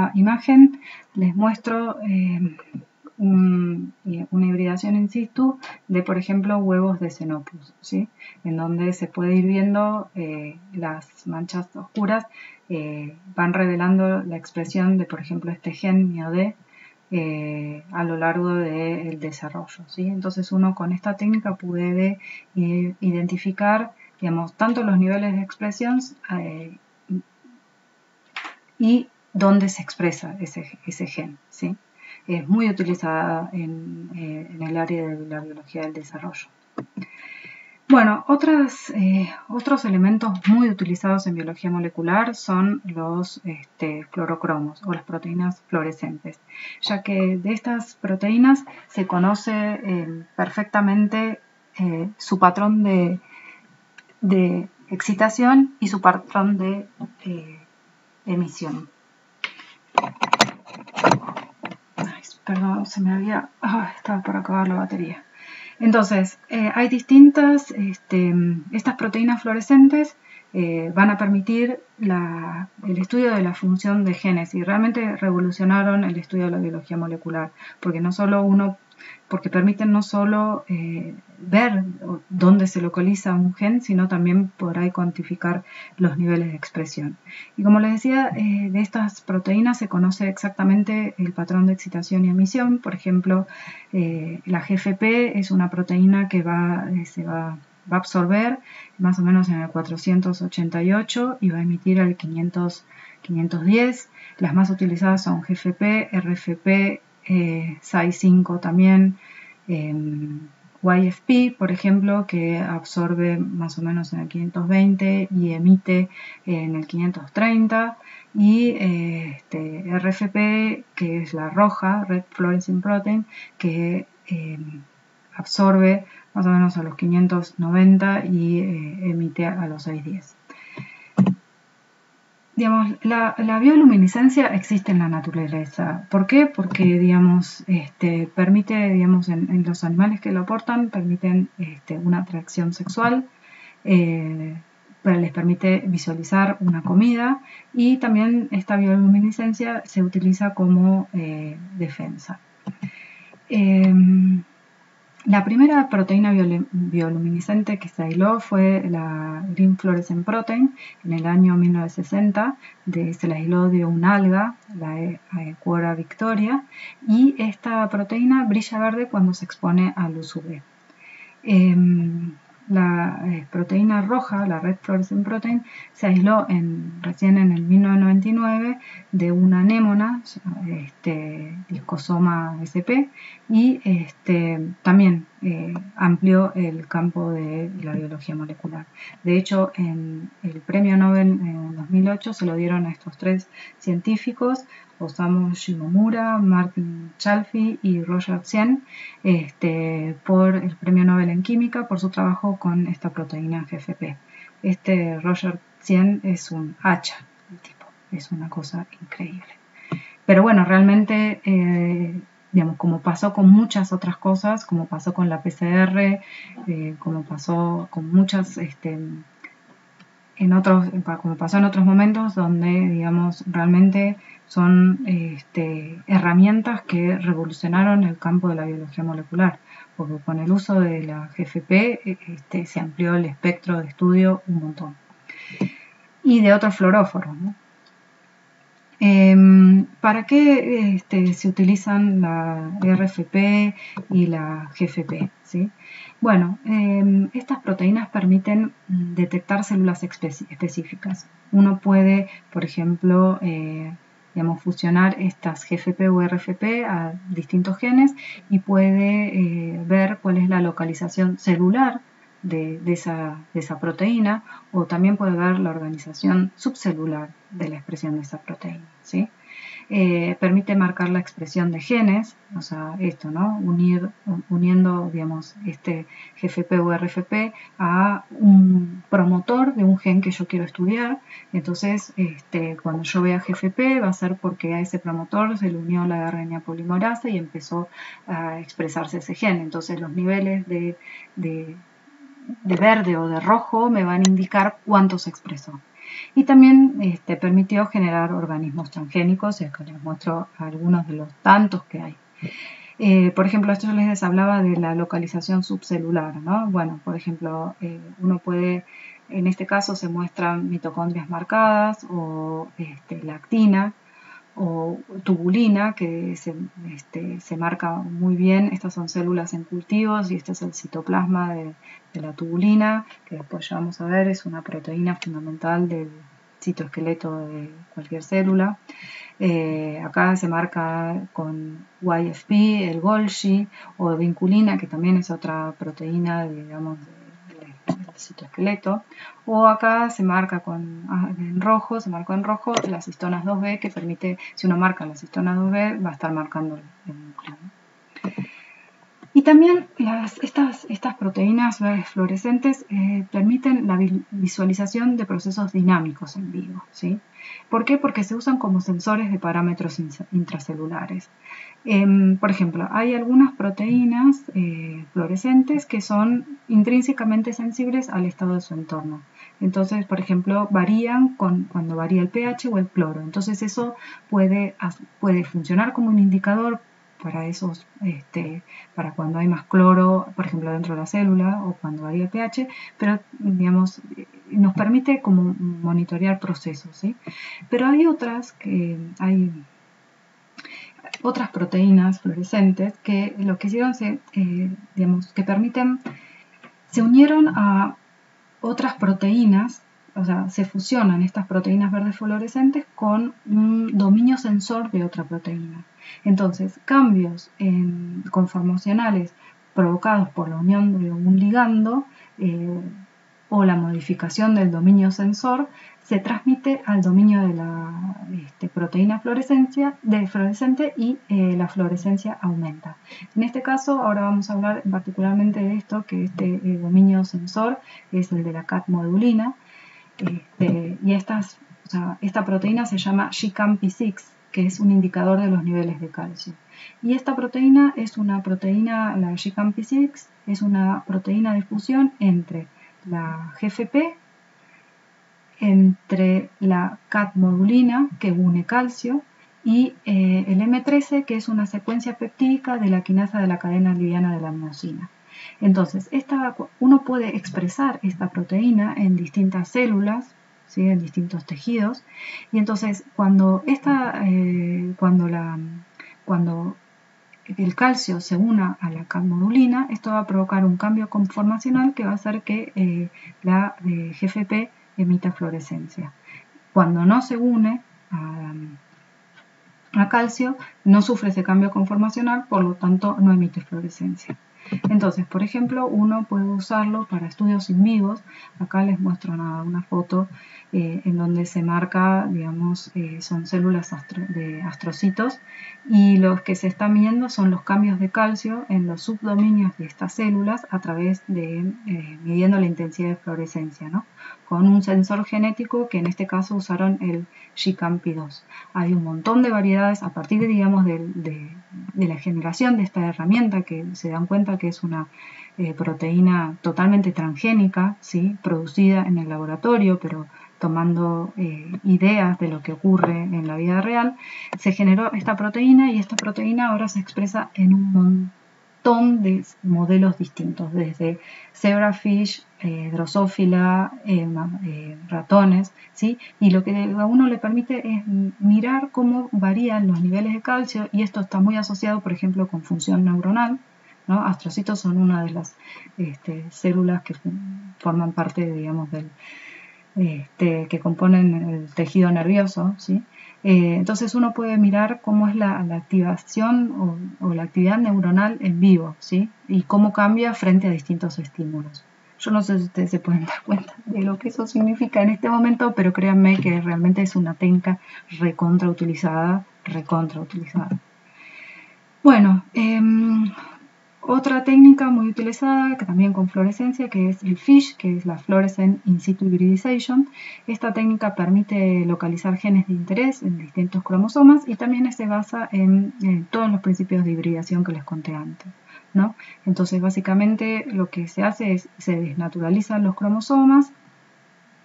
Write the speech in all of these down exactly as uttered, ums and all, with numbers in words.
esta imagen les muestro eh, un, una hibridación in situ de, por ejemplo, huevos de Xenopus, ¿sí? En donde se puede ir viendo eh, las manchas oscuras, eh, van revelando la expresión de, por ejemplo, este gen M I O D eh, a lo largo del desarrollo, ¿sí? Entonces uno con esta técnica puede eh, identificar, digamos, tanto los niveles de expresión eh, y dónde se expresa ese, ese gen, ¿sí? Es muy utilizada en, eh, en el área de la biología del desarrollo. Bueno, otras, eh, otros elementos muy utilizados en biología molecular son los este, fluorocromos o las proteínas fluorescentes, ya que de estas proteínas se conoce eh, perfectamente eh, su patrón de, de excitación y su patrón de eh, emisión. Ay, perdón, se me había... Oh, estaba por acabar la batería. Entonces, eh, hay distintas, este, estas proteínas fluorescentes eh, van a permitir la, el estudio de la función de genes y realmente revolucionaron el estudio de la biología molecular, porque no solo uno, porque permiten no solo eh, ver dónde se localiza un gen, sino también por ahí cuantificar los niveles de expresión. Y como les decía, eh, de estas proteínas se conoce exactamente el patrón de excitación y emisión. Por ejemplo, eh, la G F P es una proteína que va, eh, se va, va a absorber más o menos en el cuatrocientos ochenta y ocho y va a emitir el quinientos, quinientos diez. Las más utilizadas son G F P, R F P, eh, S A I cinco también, eh, Y F P, por ejemplo, que absorbe más o menos en el quinientos veinte y emite en el quinientos treinta, y eh, este, R F P, que es la roja, Red Fluorescent Protein, que eh, absorbe más o menos a los quinientos noventa y eh, emite a los seiscientos diez. Digamos, la, la bioluminiscencia existe en la naturaleza. ¿Por qué? Porque, digamos, este, permite, digamos, en, en los animales que lo aportan, permiten este, una atracción sexual, eh, les permite visualizar una comida, y también esta bioluminiscencia se utiliza como eh, defensa. Eh, La primera proteína bioluminiscente que se aisló fue la Green Fluorescent Protein en el año mil novecientos sesenta. De, se la aisló de un alga, la Aequora victoria, y esta proteína brilla verde cuando se expone a luz U V. Eh, la eh, proteína roja, la Red Fluorescent Protein, se aisló en, recién en el mil novecientos noventa y nueve de una anémona, este, Discosoma S P, y este, también eh, amplió el campo de la biología molecular. De hecho, en el premio Nobel en dos mil ocho se lo dieron a estos tres científicos, Osamu Shimomura, Martin Chalfie y Roger Tsien, este, por el premio Nobel en Química por su trabajo con esta proteína G F P. Este Roger Tsien es un hacha, el tipo, es una cosa increíble. Pero bueno, realmente, eh, digamos, como pasó con muchas otras cosas, como pasó con la P C R, eh, como pasó con muchas... Este, En otros, como pasó en otros momentos, donde, digamos, realmente son este, herramientas que revolucionaron el campo de la biología molecular, porque con el uso de la G F P este, se amplió el espectro de estudio un montón. Y de otros fluoróforos, ¿no? Eh, ¿Para qué este, se utilizan la R F P y la G F P? ¿Sí? Bueno, eh, estas proteínas permiten detectar células específicas. Uno puede, por ejemplo, eh, digamos, fusionar estas G F P o R F P a distintos genes y puede eh, ver cuál es la localización celular de, de, esa, de esa proteína, o también puede ver la organización subcelular de la expresión de esa proteína, ¿sí? Eh, permite marcar la expresión de genes, o sea, esto, ¿no? Unir, uniendo, digamos, este G F P o R F P a un promotor de un gen que yo quiero estudiar. Entonces, este, cuando yo vea G F P, va a ser porque a ese promotor se le unió la R N A polimerasa y empezó a expresarse ese gen. Entonces, los niveles de, de, de verde o de rojo me van a indicar cuánto se expresó. y también este, permitió generar organismos transgénicos, y acá les muestro algunos de los tantos que hay. Eh, por ejemplo, esto yo les hablaba de la localización subcelular, ¿no? Bueno, por ejemplo, eh, uno puede, en este caso se muestran mitocondrias marcadas o este, la actina o tubulina, que se, este, se marca muy bien. Estas son células en cultivos y este es el citoplasma de, de la tubulina, que después ya vamos a ver, es una proteína fundamental del citoesqueleto de cualquier célula. Eh, acá se marca con Y F P, el Golgi, o vinculina, que también es otra proteína, digamos, del citoesqueleto. O acá se marca con, en rojo, se marcó en rojo las histonas dos B, que permite, si uno marca las histonas dos B, va a estar marcando el núcleo. Y también las, estas, estas proteínas fluorescentes eh, permiten la visualización de procesos dinámicos en vivo, ¿sí? ¿Por qué? Porque se usan como sensores de parámetros intracelulares. Eh, por ejemplo, hay algunas proteínas eh, fluorescentes que son intrínsecamente sensibles al estado de su entorno. Entonces, por ejemplo, varían con, cuando varía el pH o el cloro. Entonces, eso puede, puede funcionar como un indicador para esos, este, para cuando hay más cloro, por ejemplo, dentro de la célula o cuando varía el pH, pero, digamos, nos permite como monitorear procesos, ¿sí? Pero hay otras que hay otras proteínas fluorescentes que lo que hicieron se, eh, digamos, que permiten, se unieron a otras proteínas, o sea, se fusionan estas proteínas verdes fluorescentes con un dominio sensor de otra proteína. Entonces, cambios en, conformacionales provocados por la unión de un ligando eh, o la modificación del dominio sensor se transmite al dominio de la este, proteína fluorescencia, de fluorescente y eh, la fluorescencia aumenta. En este caso, ahora vamos a hablar particularmente de esto, que este eh, dominio sensor es el de la catmodulina, este, y estas, o sea, esta proteína se llama G C A M P seis, que es un indicador de los niveles de calcio. Y esta proteína es una proteína, la G C A M P seis, es una proteína de fusión entre la G F P, entre la catmodulina, que une calcio, y eh, el M trece, que es una secuencia peptídica de la quinasa de la cadena liviana de la miosin. Entonces, esta, uno puede expresar esta proteína en distintas células, ¿sí? En distintos tejidos, y entonces cuando, esta, eh, cuando, la, cuando el calcio se una a la catmodulina, esto va a provocar un cambio conformacional que va a hacer que eh, la eh, G F P emita fluorescencia. Cuando no se une a, a calcio, no sufre ese cambio conformacional, por lo tanto no emite fluorescencia. Entonces, por ejemplo, uno puede usarlo para estudios in vivos. Acá les muestro nada, una foto eh, en donde se marca, digamos, eh, son células astro de astrocitos, y los que se están midiendo son los cambios de calcio en los subdominios de estas células a través de eh, midiendo la intensidad de fluorescencia, ¿no? Con un sensor genético que en este caso usaron el G C A M P dos. Hay un montón de variedades a partir, digamos, de, de, de la generación de esta herramienta, que se dan cuenta que es una eh, proteína totalmente transgénica, ¿sí? Producida en el laboratorio, pero tomando eh, ideas de lo que ocurre en la vida real, se generó esta proteína, y esta proteína ahora se expresa en un montón de modelos distintos, desde zebrafish, eh, drosófila, eh, eh, ratones, ¿sí? Y lo que a uno le permite es mirar cómo varían los niveles de calcio, y esto está muy asociado, por ejemplo, con función neuronal, ¿no? Astrocitos son una de las este, células que forman parte, digamos, del Este, que componen el tejido nervioso, ¿sí? Eh, entonces uno puede mirar cómo es la, la activación o, o la actividad neuronal en vivo, ¿sí? Y cómo cambia frente a distintos estímulos. Yo no sé si ustedes se pueden dar cuenta de lo que eso significa en este momento, pero créanme que realmente es una técnica recontra utilizada, recontra utilizada. Bueno, eh, otra técnica muy utilizada, que también con fluorescencia, que es el FISH, que es la Fluorescent In Situ Hybridization. Esta técnica permite localizar genes de interés en distintos cromosomas, y también se basa en, en todos los principios de hibridación que les conté antes, ¿no? Entonces, básicamente lo que se hace es se desnaturalizan los cromosomas,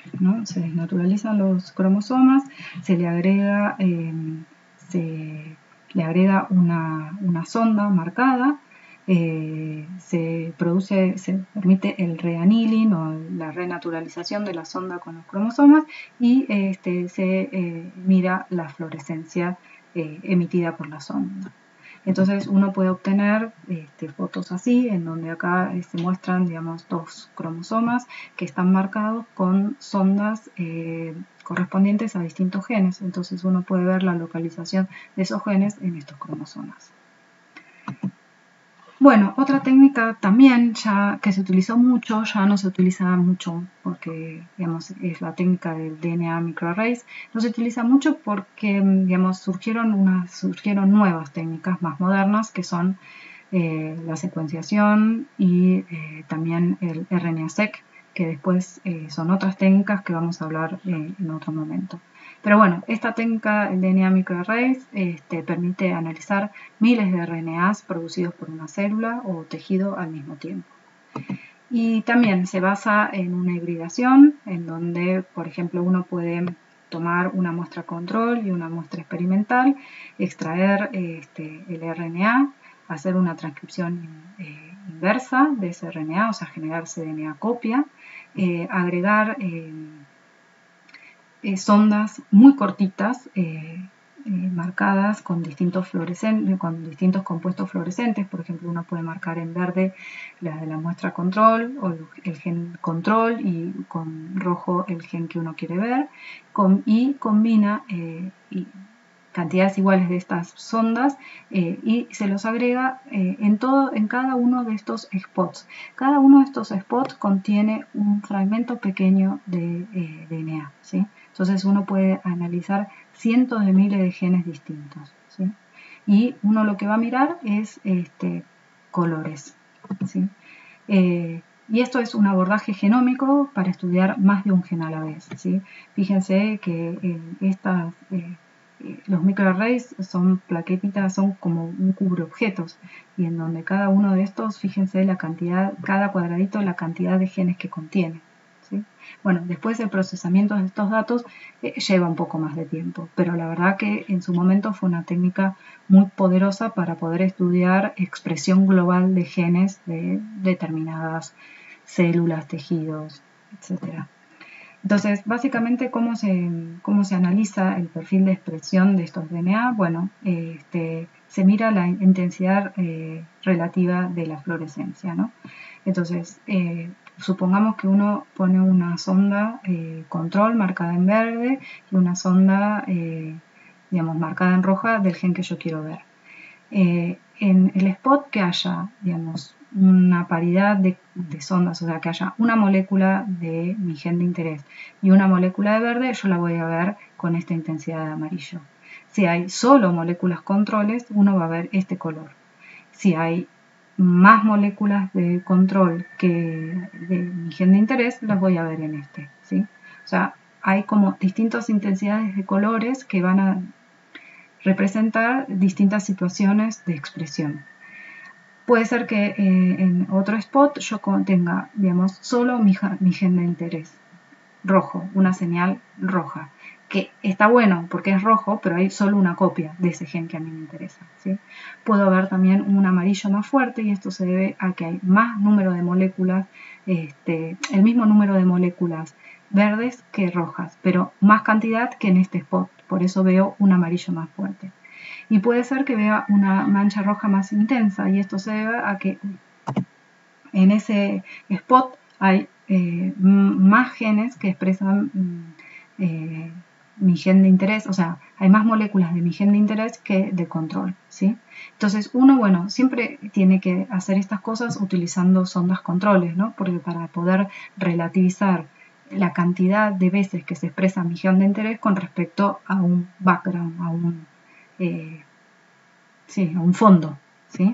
¿no? Se desnaturalizan los cromosomas, se le agrega, eh, se le agrega una, una sonda marcada, eh, se produce, se permite el reannealing o la renaturalización de la sonda con los cromosomas y este, se eh, mira la fluorescencia eh, emitida por la sonda. Entonces uno puede obtener este, fotos así, en donde acá eh, se muestran, digamos, dos cromosomas que están marcados con sondas eh, correspondientes a distintos genes. Entonces uno puede ver la localización de esos genes en estos cromosomas. Bueno, otra técnica también ya que se utilizó mucho, ya no se utiliza mucho porque, digamos, es la técnica del D N A microarrays. No se utiliza mucho porque, digamos, surgieron, unas, surgieron nuevas técnicas más modernas que son eh, la secuenciación y eh, también el R N A-seq, que después eh, son otras técnicas que vamos a hablar eh, en otro momento. Pero bueno, esta técnica, el D N A microarrays, este, permite analizar miles de R N As producidos por una célula o tejido al mismo tiempo. Y también se basa en una hibridación, en donde, por ejemplo, uno puede tomar una muestra control y una muestra experimental, extraer este, el R N A, hacer una transcripción eh, inversa de ese R N A, o sea, generar C D N A copia, eh, agregar eh, eh, sondas muy cortitas, eh, eh, marcadas con distintos, con distintos compuestos fluorescentes. Por ejemplo, uno puede marcar en verde la de la muestra control o el gen control y con rojo el gen que uno quiere ver, con, y combina eh, y cantidades iguales de estas sondas eh, y se los agrega eh, en, todo, en cada uno de estos spots. Cada uno de estos spots contiene un fragmento pequeño de eh, D N A, ¿sí? Entonces uno puede analizar cientos de miles de genes distintos, ¿sí? Y uno lo que va a mirar es este, colores, ¿sí? Eh, y esto es un abordaje genómico para estudiar más de un gen a la vez, ¿sí? Fíjense que eh, estas... Eh, los microarrays son plaquetitas, son como un cubreobjetos y en donde cada uno de estos, fíjense la cantidad, cada cuadradito, la cantidad de genes que contiene, ¿sí? Bueno, después el procesamiento de estos datos eh, lleva un poco más de tiempo, pero la verdad que en su momento fue una técnica muy poderosa para poder estudiar expresión global de genes de determinadas células, tejidos, etcétera. Entonces, básicamente, ¿cómo se, cómo se analiza el perfil de expresión de estos D N A? Bueno, eh, este, se mira la intensidad eh, relativa de la fluorescencia, ¿no? Entonces, eh, supongamos que uno pone una sonda eh, control marcada en verde y una sonda, eh, digamos, marcada en roja del gen que yo quiero ver. Eh, en el spot que haya, digamos, una paridad de, de sondas, o sea, que haya una molécula de mi gen de interés y una molécula de verde, yo la voy a ver con esta intensidad de amarillo. Si hay solo moléculas controles, uno va a ver este color. Si hay más moléculas de control que de mi gen de interés, las voy a ver en este, ¿sí? O sea, hay como distintas intensidades de colores que van a representar distintas situaciones de expresión. Puede ser que eh, en otro spot yo tenga, digamos, solo mi, mi gen de interés rojo, una señal roja, que está bueno porque es rojo, pero hay solo una copia de ese gen que a mí me interesa, ¿sí? Puedo ver también un amarillo más fuerte y esto se debe a que hay más número de moléculas, este, el mismo número de moléculas verdes que rojas, pero más cantidad que en este spot, por eso veo un amarillo más fuerte. Y puede ser que vea una mancha roja más intensa y esto se debe a que en ese spot hay eh, más genes que expresan eh, mi gen de interés, o sea, hay más moléculas de mi gen de interés que de control, ¿sí? Entonces uno, bueno, siempre tiene que hacer estas cosas utilizando sondas controles, ¿no? Porque para poder relativizar la cantidad de veces que se expresa mi gen de interés con respecto a un background, a un, eh, sí, a un fondo, ¿sí?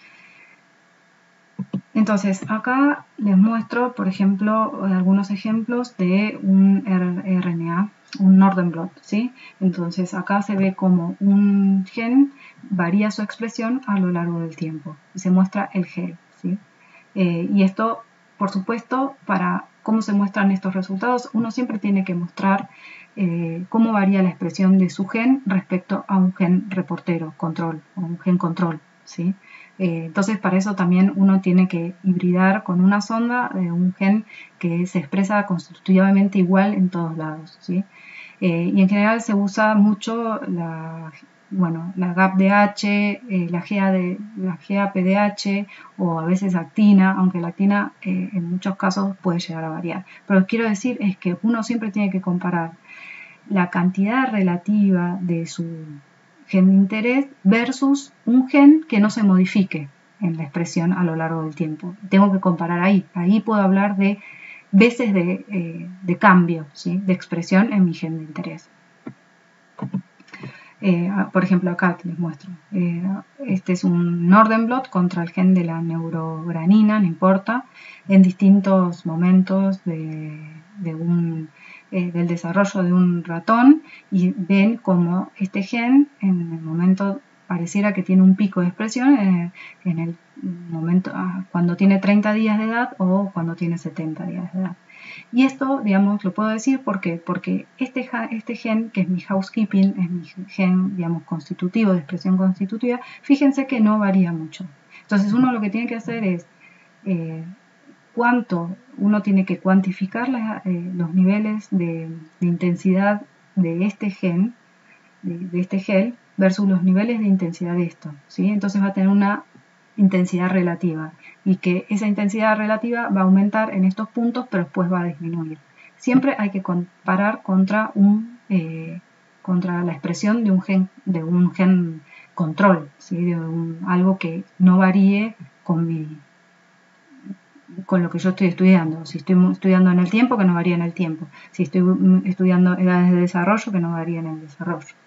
Entonces, acá les muestro, por ejemplo, algunos ejemplos de un R N A, un Northern blot, ¿sí? Entonces, acá se ve como un gen varía su expresión a lo largo del tiempo y se muestra el gel, ¿sí? Eh, y esto por supuesto, para cómo se muestran estos resultados, uno siempre tiene que mostrar eh, cómo varía la expresión de su gen respecto a un gen reportero, control, o un gen control, ¿sí? Eh, entonces, para eso también uno tiene que hibridar con una sonda de un gen que se expresa constitutivamente igual en todos lados, ¿sí? Eh, y en general se usa mucho la, bueno, la G A P D H, eh, la, G A de, la G A P D H o a veces actina, aunque la actina eh, en muchos casos puede llegar a variar. Pero lo que quiero decir es que uno siempre tiene que comparar la cantidad relativa de su gen de interés versus un gen que no se modifique en la expresión a lo largo del tiempo. Tengo que comparar ahí. Ahí puedo hablar de veces de, eh, de cambio, ¿sí? De expresión en mi gen de interés. Eh, por ejemplo, acá les muestro. Eh, este es un Northern blot contra el gen de la neurogranina, no importa, en distintos momentos de, de un, eh, del desarrollo de un ratón, y ven como este gen en el momento pareciera que tiene un pico de expresión en, en el momento ah, cuando tiene treinta días de edad o cuando tiene setenta días de edad. Y esto, digamos, lo puedo decir porque, porque este, este gen, que es mi housekeeping, es mi gen, digamos, constitutivo, de expresión constitutiva, fíjense que no varía mucho. Entonces uno lo que tiene que hacer es eh, cuánto, uno tiene que cuantificar la, eh, los niveles de, de intensidad de este gen, de, de este gel, versus los niveles de intensidad de esto, ¿sí? Entonces va a tener una intensidad relativa, y que esa intensidad relativa va a aumentar en estos puntos, pero después va a disminuir. Siempre hay que comparar contra, un, eh, contra la expresión de un gen, de un gen control, ¿sí? De un, algo que no varíe con, mi, con lo que yo estoy estudiando. Si estoy estudiando en el tiempo, que no varíe en el tiempo. Si estoy estudiando edades de desarrollo, que no varíe en el desarrollo.